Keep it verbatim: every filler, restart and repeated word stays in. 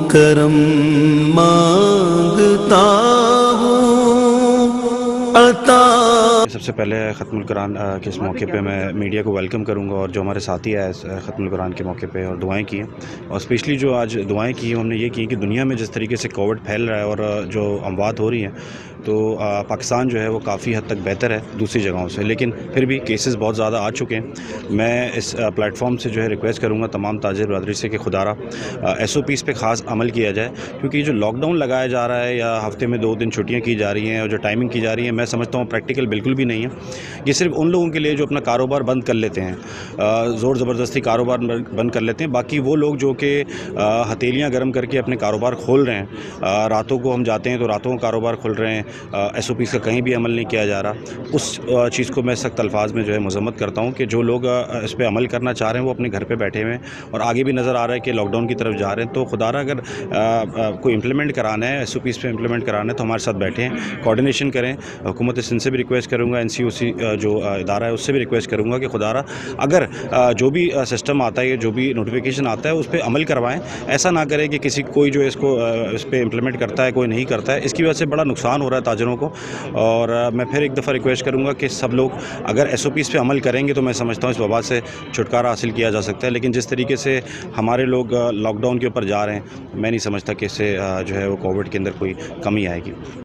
کرم مانگتا ہوں عطا۔ سب سے پہلے ختم القرآن کے اس موقع پہ میں میڈیا کو ویلکم کروں گا، اور جو ہمارے ساتھی آئے ختم القرآن کے موقع پہ اور دعائیں کی ہیں، اور اسپیشلی جو آج دعائیں کی ہیں ہم نے یہ کی کہ دنیا میں جس طریقے سے کووڈ پھیل رہا ہے اور جو اموات ہو رہی ہیں، تو پاکستان جو ہے وہ کافی حد تک بہتر ہے دوسری جگہوں سے، لیکن پھر بھی کیسز بہت زیادہ آ چکے ہیں۔ میں اس پلیٹ فارم سے جو ہے ریکویسٹ کروں گا تمام تاجر برادری سے کہ خدا رہا ایس او پیز پہ خاص عمل کیا جائے، کیونکہ یہ جو لاک ڈاؤن لگایا جا رہا ہے یا ہفتے میں دو دن چھٹیاں کی جا رہی ہیں اور جو ٹائمنگ کی جا رہی ہے، میں سمجھتا ہوں پریکٹیکل بالکل بھی نہیں ہے۔ یہ صرف ان لوگوں کے لیے جو اپنا کاروبار بند کر لیتے ہیں، زور زبردستی کاروبار بند کر لیتے ہیں، باقی وہ لوگ جو کہ ہتھیلیاں گرم کر کے اپنے کاروبار کھول رہے ہیں، راتوں کو ہم جاتے ہیں تو راتوں کو کاروبار کھول رہے ہیں، ایس او پیز کا کہیں بھی عمل نہیں کیا جا رہا، اس چیز کو میں سخت الفاظ میں جو ہے مذمت کرتا ہوں کہ جو لوگ اس پہ عمل کرنا چاہ رہے ہیں وہ اپنے گھر پہ بیٹھے ہوئے ہیں، اور آگے بھی نظر آ رہا ہے کہ لاک ڈاؤن کی طرف جا رہے ہیں۔ تو خدا را اگر کوئی امپلیمنٹ کرانا ہے، ایس او پیز پہ امپلیمنٹ کرانا ہے تو ہمارے ساتھ بیٹھیں، کوارڈینیشن کریں۔ حکومت سندھ سے بھی ریکویسٹ کروں گا، این سی او سی جو ادارہ ہے اس سے بھی ریکویسٹ کروں گا کہ خدا را اگر جو بھی سسٹم آتا ہے، جو بھی نوٹیفیکیشن آتا ہے اس پہ عمل کروائیں، ایسا نہ کریں کہ کسی کوئی جو اس کو اس پہ امپلیمنٹ کرتا ہے کوئی نہیں کرتا ہے، اس کی وجہ سے بڑا نقصان ہو رہا ہے تاجروں کو۔ اور میں پھر ایک دفعہ ریکویسٹ کروں گا کہ سب لوگ اگر ایس او پیز پہ عمل کریں گے تو میں سمجھتا ہوں اس وبا سے چھٹکارا حاصل کیا جا سکتا ہے، لیکن جس طریقے سے ہمارے لوگ لاک ڈاؤن کے اوپر جا رہے ہیں، میں نہیں سمجھتا کہ اس سے جو ہے وہ کووڈ کے اندر کوئی کمی آئے گی۔